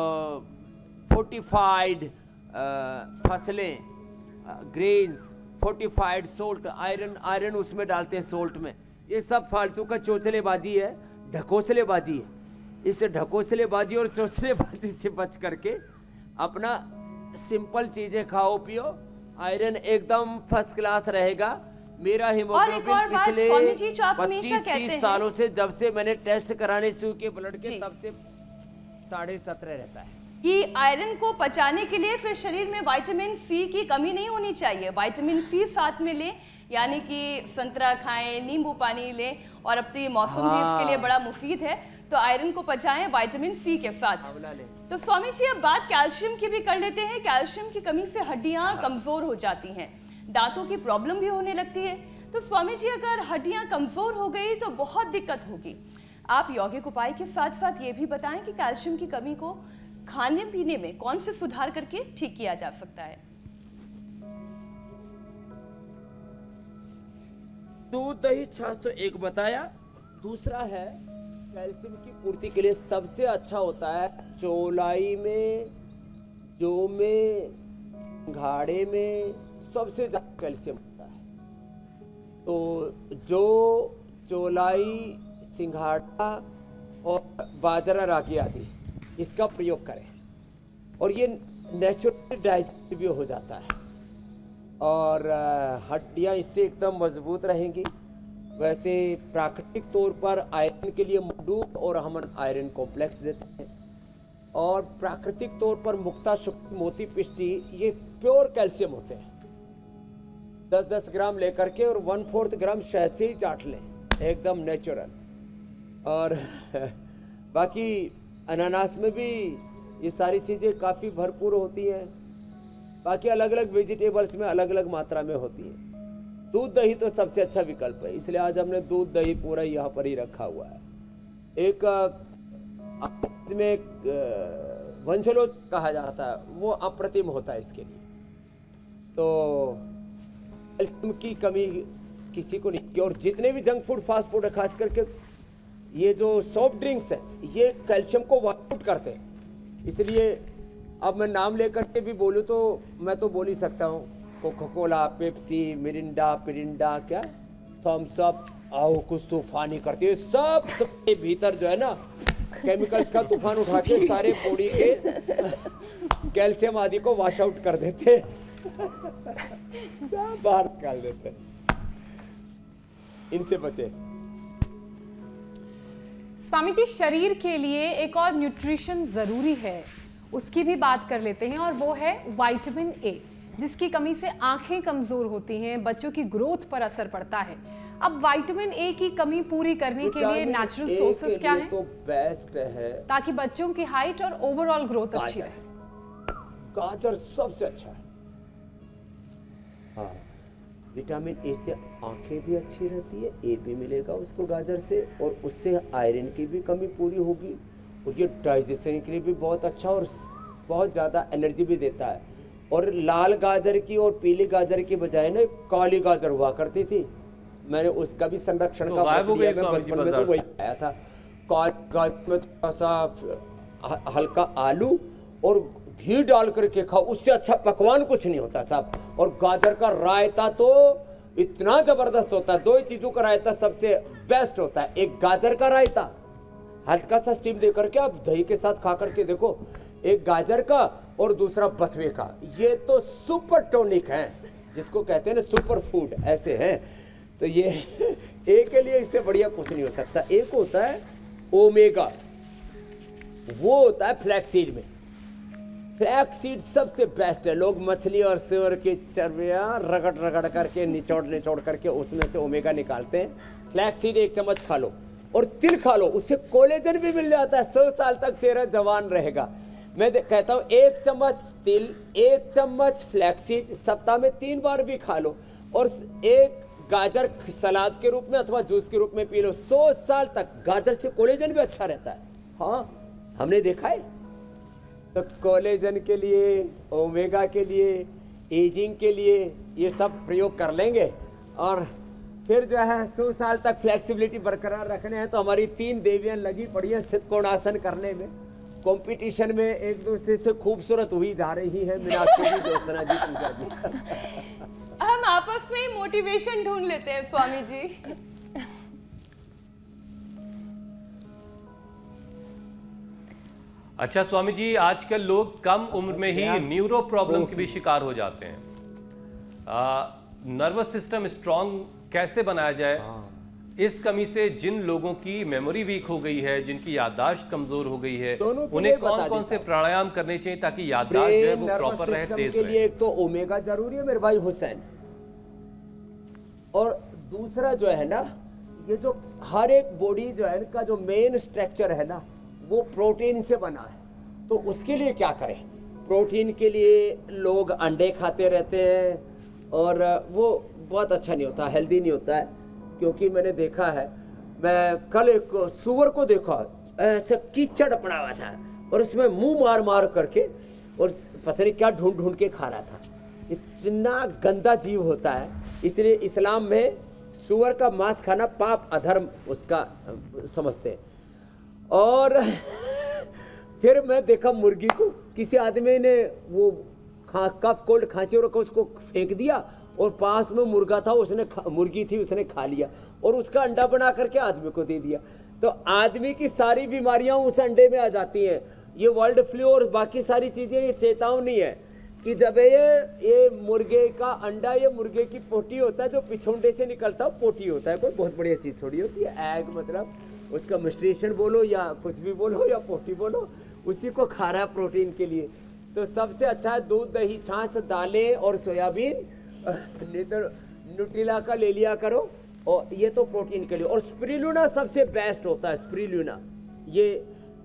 फोर्टिफाइड फसलें, ग्रेन्स, फोर्टिफाइड सोल्ट, आयरन उसमें डालते हैं सोल्ट में। ये सब फालतू का चोचलेबाजी है, ढकोसलेबाजी है। इससे ढकोसलेबाजी और चोचलेबाजी से बच करके अपना सिंपल चीजें खाओ पियो, आयरन एकदम फर्स्ट क्लास रहेगा। मेरा हीमोग्लोबिन पिछले 25-30 सालों से, जब से मैंने टेस्ट कराने शुरू किए ब्लड के, तब से 17.5 रहता है। कि आयरन को पचाने के लिए फिर शरीर में विटामिन सी की कमी नहीं होनी चाहिए। विटामिन सी साथ में लें, यानी कि संतरा खाएं, नींबू पानी लें, और अब तो ये मौसम भी इसके लिए बड़ा मुफीद है, तो आयरन को पचाएं विटामिन सी के साथ। तो स्वामी जी अब बात कैल्शियम की भी कर लेते हैं। कैल्शियम की कमी से हड्डियां कमजोर हो जाती हैं, दांतों की प्रॉब्लम भी होने लगती है। तो स्वामी जी अगर हड्डियां कमजोर हो गई तो बहुत दिक्कत होगी। आप यौगिक उपाय के साथ साथ ये भी बताएं कि कैल्शियम की कमी को खाने पीने में कौन से सुधार करके ठीक किया जा सकता है? दूध, दही, छाछ तो एक बताया। दूसरा है कैल्शियम की पूर्ति के लिए सबसे अच्छा होता है चौलाई में, जौ में, सिंघाड़े में सबसे ज्यादा कैल्शियम होता है। तो जौ, चौलाई, सिंघाड़ा और बाजरा, रागी आदि इसका प्रयोग करें, और ये नेचुरल डाइजेस्ट भी हो जाता है और हड्डियां इससे एकदम मजबूत रहेंगी। वैसे प्राकृतिक तौर पर आयरन के लिए मधु और हम आयरन कॉम्प्लेक्स देते हैं, और प्राकृतिक तौर पर मुक्ता, शुक्र, मोती, पिष्टी, ये प्योर कैल्शियम होते हैं। 10-10 ग्राम लेकर के और 1/4 ग्राम शहद से ही चाट लें, एकदम नेचुरल। और बाकी अनानास में भी ये सारी चीज़ें काफ़ी भरपूर होती हैं। बाकी अलग अलग वेजिटेबल्स में अलग अलग मात्रा में होती हैं। दूध दही तो सबसे अच्छा विकल्प है, इसलिए आज हमने दूध दही पूरा यहाँ पर ही रखा हुआ है। एक में वंशलोच कहा जाता है, वो अप्रतिम होता है इसके लिए। तो कैल्शियम की कमी किसी को नहीं, और जितने भी जंक फूड फास्ट फूड है, खास करके ये जो सॉफ्ट ड्रिंक्स है, ये कैल्शियम को वॉश आउट करते हैं। इसलिए अब मैं नाम लेकर के भी बोलूँ तो मैं तो बोल ही सकता हूँ, कोका कोला, पेप्सी, मिरिंडा, पिरिंडा, क्या थम्स अप, आओ कुछ तूफानी करती है, सब के भीतर जो है ना केमिकल्स का तूफान उठा के सारे बॉडी के कैल्शियम आदि को वॉश आउट कर देते बाहर निकाल देते। इनसे बचे। स्वामी जी, शरीर के लिए एक और न्यूट्रिशन जरूरी है, उसकी भी बात कर लेते हैं, और वो है विटामिन ए, जिसकी कमी से आंखें कमजोर होती हैं, बच्चों की ग्रोथ पर असर पड़ता है। अब विटामिन ए की कमी पूरी करने के लिए नेचुरल सोर्सेस क्या हैं? तो बेस्ट है ताकि बच्चों की हाइट और ओवरऑल ग्रोथ अच्छी रहे। गाजर सबसे अच्छा है। हाँ, विटामिन ए से आंखें भी अच्छी रहती है, ए भी मिलेगा उसको गाजर से, और उससे आयरन की भी कमी पूरी होगी, और ये डाइजेशन के लिए भी बहुत अच्छा और बहुत ज़्यादा एनर्जी भी देता है। और लाल गाजर की और पीली गाजर की बजाय ना काली गाजर हुआ करती थी, मैंने उसका भी संरक्षण का बचपन में तो वही आया था। गाजर में थोड़ा सा हल्का आलू और घी डाल करके खाओ, उससे अच्छा पकवान कुछ नहीं होता साहब। और गाजर का रायता तो इतना जबरदस्त होता है, दो ही चीजों का रायता सबसे बेस्ट होता है। एक गाजर का रायता हल्का सा स्टीम दे करके आप दही के साथ खा करके देखो, एक गाजर का और दूसरा बथुए का, ये तो सुपर टॉनिक है, जिसको कहते हैं ना सुपर फूड, ऐसे हैं। तो ये एक के लिए इससे बढ़िया कुछ नहीं हो सकता। एक होता है ओमेगा, वो होता है फ्लैक्सीड में। फ्लैक्सीड सबसे बेस्ट है। लोग मछली और सूअर की चर्बियाँ रगड़ रगड़ करके निचोड़ करके उसमें से ओमेगा निकालते हैं। फ्लैक्सीड 1 चम्मच खा लो, और तिल खा लो, उससे कोलेजन भी मिल जाता है, 100 साल तक चेहरा जवान रहेगा। मैं कहता हूँ 1 चम्मच तिल, 1 चम्मच फ्लैक्सीड सप्ताह में 3 बार भी खा लो, और एक गाजर सलाद के रूप में अथवा जूस के रूप में पी लो, 100 साल तक। गाजर से कोलेजन भी अच्छा रहता है। हाँ, हमने देखा है। तो कोलेजन के लिए, ओमेगा के लिए, एजिंग के लिए ये सब प्रयोग कर लेंगे, और फिर जो है 100 साल तक फ्लेक्सिबिलिटी बरकरार रखने हैं। तो हमारी 3 देवियां लगी पड़ी हैं स्थित कोणासन करने में, कंपटीशन में एक दूसरे से खूबसूरत हुई जा रही है। मीनाक्षी जी, ज्योत्सना जी, पूजा जी। हम आपस में मोटिवेशन ढूंढ लेते हैं स्वामी जी। अच्छा स्वामी जी, आजकल लोग कम उम्र में ही न्यूरो प्रॉब्लम के भी शिकार हो जाते हैं। नर्वस सिस्टम स्ट्रांग कैसे बनाया जाए? इस कमी से जिन लोगों की मेमोरी वीक हो गई है, जिनकी याददाश्त कमजोर हो गई है, उन्हें कौन कौन से प्राणायाम करने चाहिए ताकि याददाश्त जो है वो प्रॉपर रहे, तेज के लिए? एक तो ओमेगा जरूरी है मेरे भाई हुसैन, और दूसरा जो है ना, ये जो हर एक बॉडी जो है इनका जो मेन स्ट्रक्चर है ना, वो प्रोटीन से बना है। तो उसके लिए क्या करें? प्रोटीन के लिए लोग अंडे खाते रहते हैं, और वो बहुत अच्छा नहीं होता, हेल्दी नहीं होता है। क्योंकि मैंने देखा है, मैं कल एक सूअर को देखा, ऐसे कीचड़ पड़ा हुआ था, और उसमें मुंह मार मार करके, और पता नहीं क्या ढूंढ ढूंढ के खा रहा था। इतना गंदा जीव होता है, इसलिए इस्लाम में सूअर का मांस खाना पाप, अधर्म उसका समझते हैं। और फिर मैं देखा मुर्गी को, किसी आदमी ने वो कफ कोल्ड खांसी और उसको फेंक दिया, और पास में मुर्गा था, उसने मुर्गी थी, उसने खा लिया, और उसका अंडा बना करके आदमी को दे दिया। तो आदमी की सारी बीमारियां उस अंडे में आ जाती हैं। ये वर्ल्ड फ्लू और बाकी सारी चीज़ें ये चेतावनी है कि जब ये मुर्गे का अंडा, ये मुर्गे की पोटी होता है, जो पिछोंडे से निकलता है पोटी होता है, कोई बहुत बढ़िया चीज़ थोड़ी होती है। एग मतलब उसका मस्ट्रेशन बोलो या कुछ भी बोलो या पोटी बोलो, उसी को खा रहा है प्रोटीन के लिए। तो सबसे अच्छा है दूध, दही, छाछ, दालें और सोयाबीन, नहीं तो न्यूट्रिला का ले लिया करो, और ये तो प्रोटीन के लिए। और स्पिरुलिना सबसे बेस्ट होता है, स्पिरुलिना ये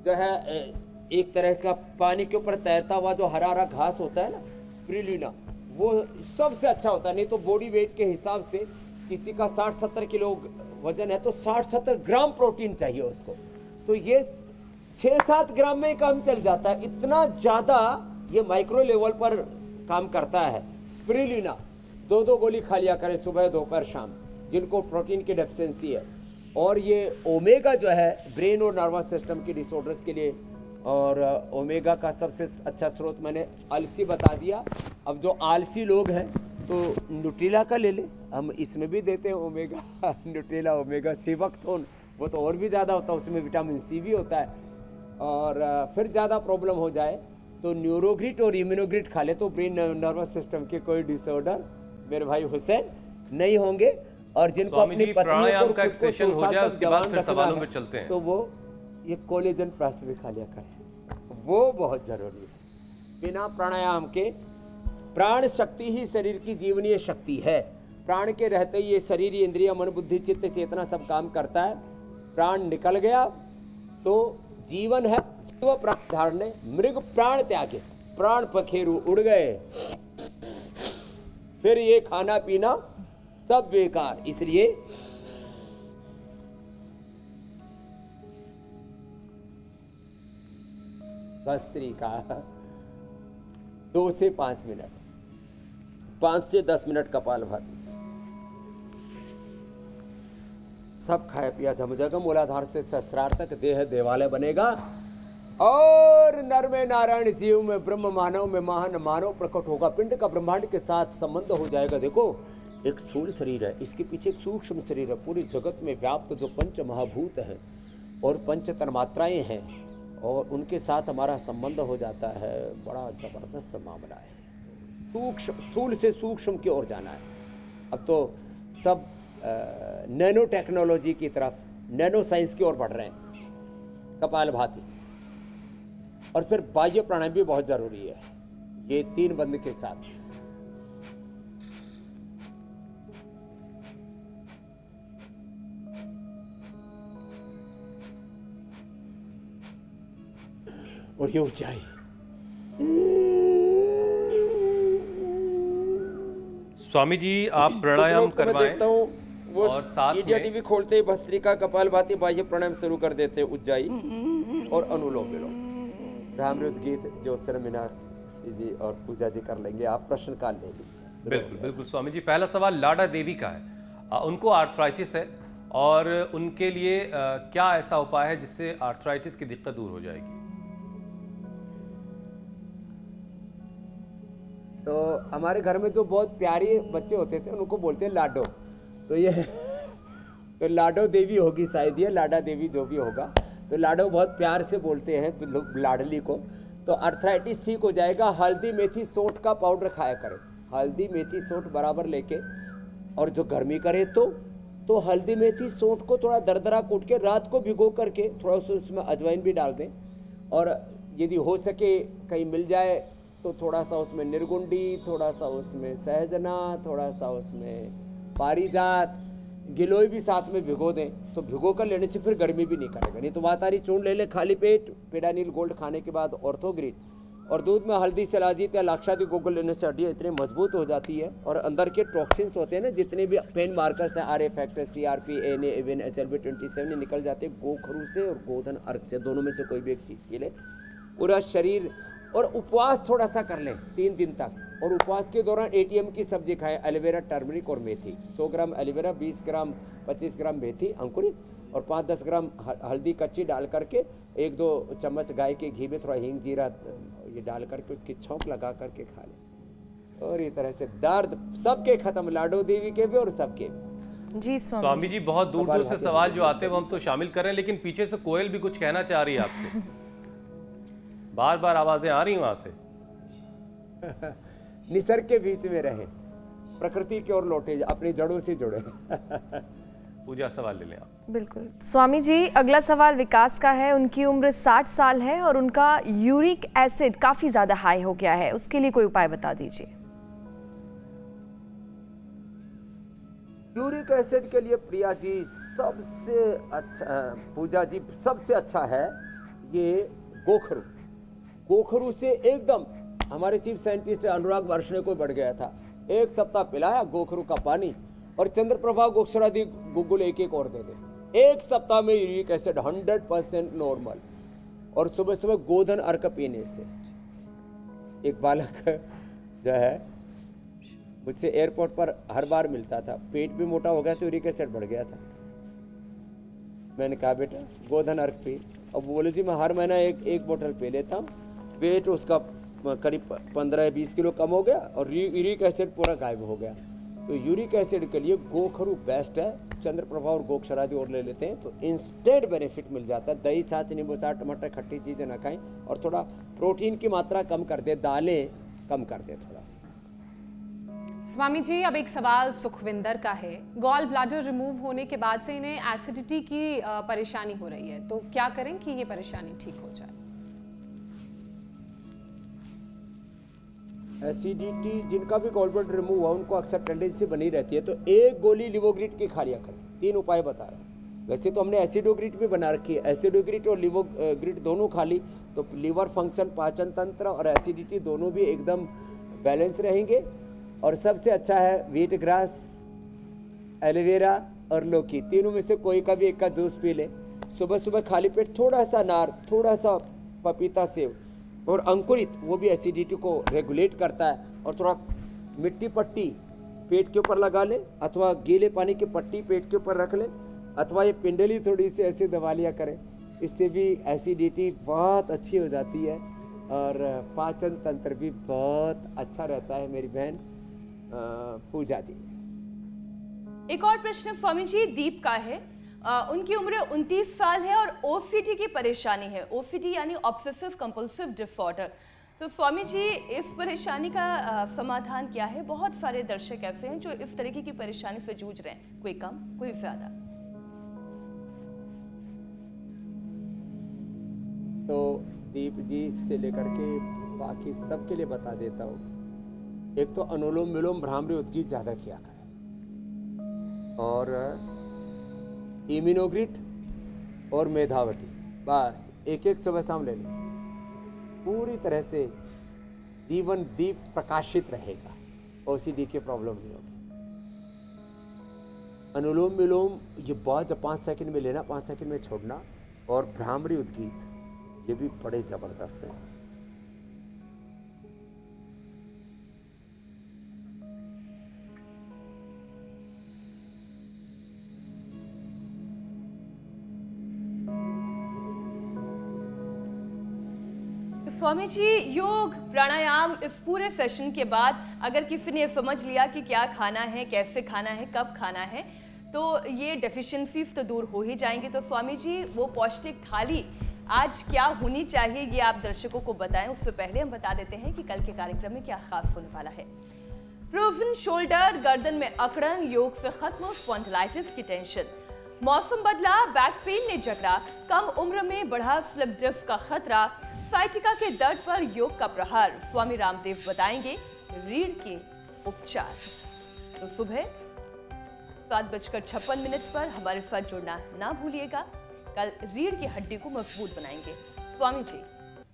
जो है एक तरह का पानी के ऊपर तैरता हुआ जो हरा हरा घास होता है ना, स्पिरुलिना, वो सबसे अच्छा होता है। नहीं तो बॉडी वेट के हिसाब से किसी का 60-70 किलो वजन है तो 60-70 ग्राम प्रोटीन चाहिए उसको, तो ये 6-7 ग्राम में ही काम चल जाता है। इतना ज़्यादा ये माइक्रो लेवल पर काम करता है। स्पिरुलिना 2-2 गोली खा लिया करें सुबह दोपहर शाम, जिनको प्रोटीन की डेफिशिएंसी है। और ये ओमेगा जो है ब्रेन और नर्वस सिस्टम के डिसऑर्डर्स के लिए, और ओमेगा का सबसे अच्छा स्रोत मैंने अलसी बता दिया। अब जो आलसी लोग हैं तो न्यूट्रेला का ले लें, हम इसमें भी देते हैं ओमेगा न्यूट्रेला ओमेगा सिवक्थोन, वो तो और भी ज़्यादा होता है, उसमें विटामिन सी भी होता है। और फिर ज़्यादा प्रॉब्लम हो जाए तो न्यूरोग्रिट और इम्यूनोग्रिट खा ले, तो ब्रेन नर्वस सिस्टम के कोई डिसऑर्डर मेरे भाई हुसैन नहीं होंगे। और जिनको अपनी पत्नियों को का एक सेशन हो जाए उसके बाद फिर सवालों में चलते हैं, तो वो ये कोलेजन प्लस भी खा लिया करें, वो बहुत जरूरी है। बिना प्राणायाम के, प्राण शक्ति ही शरीर की जीवनीय शक्ति है। प्राण के रहते ही ये शरीर, इंद्रिय, मन, बुद्धि, चित्त, चेतना सब काम करता है। प्राण निकल गया तो जीवन है, जीव प्राण धारणे, मृग प्राण त्यागे, प्राण पखेरु उड़ गए, फिर ये खाना पीना सब बेकार। इसलिए भस्त्रिका 2 से 5 मिनट, 5 से 10 मिनट कपालभाति, सब खाया पिया झमझगम मूलाधार से सहस्रार तक देह देवालय बनेगा। और नर में नारायण, जीव में ब्रह्म, मानव में महान मानव प्रकट होगा। पिंड का ब्रह्मांड के साथ संबंध हो जाएगा। देखो एक स्थूल शरीर है, इसके पीछे एक सूक्ष्म शरीर है, पूरे जगत में व्याप्त जो पंच महाभूत हैं और पंच तन्मात्राएं हैं, और उनके साथ हमारा संबंध हो जाता है। बड़ा जबरदस्त मामला है। सूक्ष्म, स्थूल से सूक्ष्म की ओर जाना है। अब तो सब नैनो टेक्नोलॉजी की तरफ, नैनो साइंस की ओर बढ़ रहे हैं। कपालभाति और फिर बाह्य प्राणायाम भी बहुत जरूरी है, ये 3 बंद के साथ। और ये ऊंचाई, स्वामी जी आप प्राणायाम करवाएं। वो और साथ इंडिया में टीवी खोलते ही भस्त्रिका, कपालभाति, बाह्य प्राणायाम शुरू कर देते हैं, उज्जाई और अनुलोम विलोम। रामरुद्र गीत ज्योत्सना मीनार जी और पूजा जी कर लेंगे, आप प्रश्न काल ले लीजिए। बिल्कुल बिल्कुल स्वामी जी। पहला सवाल लाडा देवी का है। उनको आर्थराइटिस है और उनके लिए क्या ऐसा उपाय है जिससे आर्थराइटिस की दिक्कत दूर हो जाएगी? तो हमारे घर में जो बहुत प्यारे बच्चे होते थे उनको बोलते हैं लाडो, तो ये तो लाडो देवी होगी शायद, ये लाडा देवी जो भी होगा, तो लाडो बहुत प्यार से बोलते हैं लाडली को। तो अर्थराइटिस ठीक हो जाएगा। हल्दी मेथी सोंठ का पाउडर खाया करें, हल्दी मेथी सोंठ बराबर लेके, और जो गर्मी करे तो हल्दी मेथी सोंठ को थोड़ा दरदरा कूट के रात को भिगो करके थोड़ा उसमें अजवाइन भी डाल दें, और यदि हो सके कहीं मिल जाए तो थोड़ा सा उसमें निर्गुंडी, थोड़ा सा उसमें सहजना, थोड़ा सा उसमें पारिजात, गिलोय भी साथ में भिगो दें, तो भिगो कर लेने से फिर गर्मी भी नहीं करेगा। नहीं तो वातारी चूर्ण ले ले खाली पेट, पेडानिल गोल्ड खाने के बाद ऑर्थोग्रिड, और दूध में हल्दी, सलाजीत या लाक्षादी गोगल लेने से हड्डियाँ इतनी मजबूत हो जाती है, और अंदर के टॉक्सिन्स होते हैं ना, जितने भी पेन मार्कर्स हैं, RA फैक्टर, CRP, NA, एविन, HLB27 निकल जाते हैं गोखरू से और गोधन अर्क से, दोनों में से कोई भी एक चीज़ पी ले। पूरा शरीर, और उपवास थोड़ा सा कर लें 3 दिन तक, और उपवास के दौरान ATM की सब्जी खाएं, एलोवेरा, टर्मरिक और मेथी। 100 ग्राम एलोवेरा, 20 ग्राम 25 ग्राम मेथी अंकुरित, और 5-10 ग्राम हल्दी कच्ची डाल करके, 1-2 चम्मच गाय के घी में थोड़ा हींग जीरा ये डाल करके उसकी छौंक लगा करके खा लें, और ये तरह से दर्द सबके खत्म, लाडो देवी के भी और सबके भी। जी स्वामी जी बहुत दूर दूर से सवाल जो आते हैं वो हम तो शामिल कर रहे हैं, लेकिन पीछे से कोयल भी कुछ कहना चाह रही है आपसे। बार बार आवाजें आ रही हैं वहां से। निसर्ग के बीच में रहे, प्रकृति की ओर लौटे, अपनी जड़ों से जुड़े। पूजा सवाल ले लें आप। बिल्कुल स्वामी जी, अगला सवाल विकास का है। उनकी उम्र 60 साल है और उनका यूरिक एसिड काफी ज्यादा हाई हो गया है, उसके लिए कोई उपाय बता दीजिए। यूरिक एसिड के लिए प्रिया जी सबसे अच्छा, पूजा जी सबसे अच्छा है ये गोखरू से एकदम हमारे चीफ साइंटिस्ट अनुराग वार्ष्णेय को बढ़ गया था। 1 सप्ताह पिलाया गोखरू का पानी और चंद्रप्रभा गोक्षरादि गुग्गुल एक और दे दे। 1 सप्ताह में यूरिक एसिड 100% नॉर्मल। और सुबह सुबह गोधन अर्क पीने से एक बालक जो है मुझसे एयरपोर्ट पर हर बार मिलता था, पेट भी मोटा हो गया तो यूरिक एसिड बढ़ गया था। मैंने कहा बेटा गोधन अर्क पी। अब बोले जी मैं हर महीना एक बोतल पी लेता हूँ। वेट उसका करीब 15-20 किलो कम हो गया और यूरिक एसिड पूरा गायब हो गया। तो यूरिक एसिड के लिए गोखरू बेस्ट है। चंद्रप्रभा और गोक्षरादि और ले लेते हैं तो इंस्टेंट बेनिफिट मिल जाता है। दही, छाछ, नींबू चाट, टमाटर, खट्टी चीज़ें ना खाएं और थोड़ा प्रोटीन की मात्रा कम कर दे, दालें कम कर दे थोड़ा सा। स्वामी जी, अब एक सवाल सुखविंदर का है। गॉल ब्लैडर रिमूव होने के बाद से इन्हें एसिडिटी की परेशानी हो रही है, तो क्या करें कि ये परेशानी ठीक हो जाए? एसिडिटी जिनका भी गॉल ब्लैडर रिमूव हुआ उनको अक्सर टेंडेंसी बनी रहती है, तो 1 गोली लिवोग्रिड की खा लिया करें। 3 उपाय बता रहा हूँ। वैसे तो हमने एसिडोग्रिड भी बना रखी है, एसिडोग्रिड और लिवोग्रिड दोनों खा ली तो लीवर फंक्शन, पाचन तंत्र और एसिडिटी दोनों भी एकदम बैलेंस रहेंगे। और सबसे अच्छा है व्हीट ग्रास, एलोवेरा और लौकी, तीनों में से कोई का भी एक का जूस पी ले। सुबह सुबह खाली पेट थोड़ा सा अनार, थोड़ा सा पपीता, सेव और अंकुरित, वो भी एसिडिटी को रेगुलेट करता है। और थोड़ा मिट्टी पट्टी पेट के ऊपर लगा ले अथवा गीले पानी की पट्टी पेट के ऊपर रख ले अथवा ये पिंडली थोड़ी सी ऐसे दबा लिया करें। इससे भी एसिडिटी बहुत अच्छी हो जाती है और पाचन तंत्र भी बहुत अच्छा रहता है। मेरी बहन पूजा जी। एक और प्रश्न स्वामी जी दीप का है। उनकी उम्र 29 साल है और ओसीडी की परेशानी है। ओसीडी यानी ऑब्सेसिव कंपल्सिव डिसऑर्डर। तो स्वामी जी इस परेशानी का समाधान क्या है? बहुत सारे दर्शक ऐसे हैं जो इस तरीके की परेशानी से जूझ रहे हैं, कोई कम कोई ज्यादा। तो दीप जी से लेकर के बाकी सबके लिए बता देता हूँ। एक तो अनुलोम विलोम भ्रामरी उद्गीत ज़्यादा किया करें और इम्यूनोग्रिड और मेधावटी, बस एक सुबह शाम ले लें। पूरी तरह से जीवन दीप प्रकाशित रहेगा, ओसीडी की प्रॉब्लम नहीं होगी। अनुलोम विलोम ये बहुत 5 सेकंड में लेना, 5 सेकंड में छोड़ना। और भ्रामरी उद्गीत ये भी बड़े ज़बरदस्त है। स्वामी जी योग प्राणायाम इस पूरे सेशन के बाद अगर किसी ने समझ लिया कि क्या खाना है, कैसे खाना है, कब खाना है, तो ये डेफिशिएंसीज तो दूर हो ही जाएंगे। तो स्वामी जी वो पौष्टिक थाली आज क्या होनी चाहिए ये आप दर्शकों को बताएं। उससे पहले हम बता देते हैं कि कल के कार्यक्रम में क्या खास होने वाला है। फ्रोजन शोल्डर, गर्दन में अकड़न, योग से खत्म स्पॉन्डिलाइटिस की टेंशन। मौसम बदला, बैक पेन ने जकड़ा, कम उम्र में बढ़ा स्लिप डिस्क का खतरा, साइटिका के दर्द पर योग का प्रहार। स्वामी रामदेव बताएंगे रीढ़ के उपचार। तो सुबह 7:56 पर हमारे साथ जुड़ना ना भूलिएगा। कल रीढ़ की हड्डी को मजबूत बनाएंगे स्वामी जी।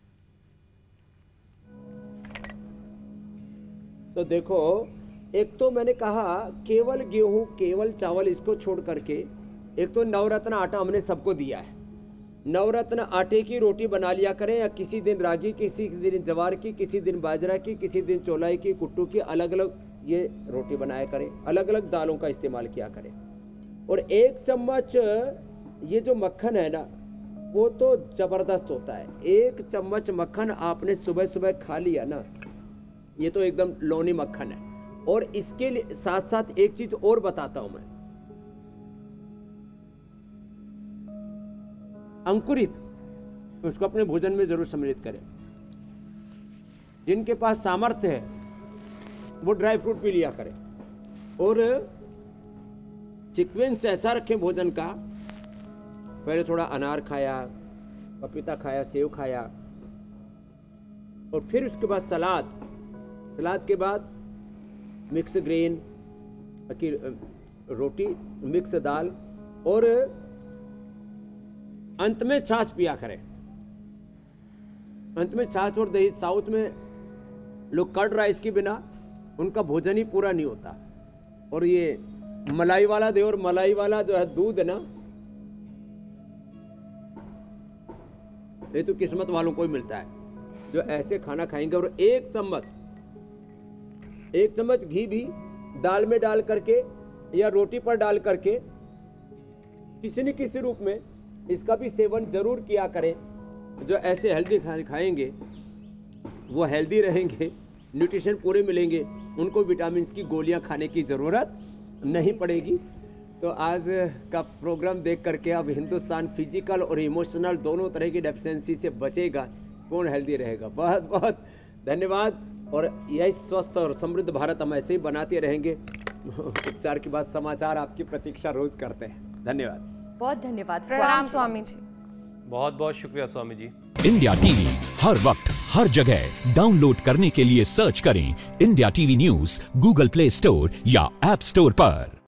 तो देखो, एक तो मैंने कहा केवल गेहूं, केवल चावल, इसको छोड़ करके एक तो नवरत्न आटा हमने सबको दिया है। नवरत्न आटे की रोटी बना लिया करें, या किसी दिन रागी, किसी दिन जवार की, किसी दिन बाजरा की, किसी दिन चौलाई की, कुट्टू की, अलग अलग ये रोटी बनाया करें। अलग अलग दालों का इस्तेमाल किया करें। और 1 चम्मच ये जो मक्खन है ना, वो तो ज़बरदस्त होता है। 1 चम्मच मक्खन आपने सुबह सुबह खा लिया ना, ये तो एकदम लोनी मक्खन है। और इसके लिए साथ साथ एक चीज़ और बताता हूँ मैं। अंकुरित, उसको अपने भोजन में जरूर सम्मिलित करें। जिनके पास सामर्थ्य है वो ड्राई फ्रूट भी लिया करें। और सीक्वेंस ऐसा रखें भोजन का, पहले थोड़ा अनार खाया, पपीता खाया, सेव खाया, और फिर उसके बाद सलाद, सलाद के बाद मिक्स ग्रेन की रोटी, मिक्स दाल, और अंत में छाछ पिया करें। अंत में छाछ और दही। साउथ में लोग कर्ड राइस के बिना उनका भोजन ही पूरा नहीं होता। और ये मलाई वाला दे, और मलाई वाला जो है दूध है ना, ये तो किस्मत वालों को ही मिलता है जो ऐसे खाना खाएंगे। और एक चम्मच घी भी दाल में डाल करके या रोटी पर डाल करके किसी न किसी रूप में इसका भी सेवन जरूर किया करें। जो ऐसे हेल्दी खाएंगे वो हेल्दी रहेंगे, न्यूट्रिशन पूरे मिलेंगे, उनको विटामिन की गोलियां खाने की ज़रूरत नहीं पड़ेगी। तो आज का प्रोग्राम देख करके अब हिंदुस्तान फिजिकल और इमोशनल दोनों तरह की डेफिशिएंसी से बचेगा, कौन हेल्दी रहेगा। बहुत बहुत धन्यवाद। और यही स्वस्थ और समृद्ध भारत हम ऐसे ही बनाते रहेंगे। उपचार के बाद समाचार आपकी प्रतीक्षा रोज करते हैं। धन्यवाद। बहुत धन्यवाद। प्रणाम स्वामी जी। बहुत बहुत शुक्रिया स्वामी जी। इंडिया टीवी हर वक्त हर जगह डाउनलोड करने के लिए सर्च करें India TV news Google Play Store या ऐप स्टोर पर।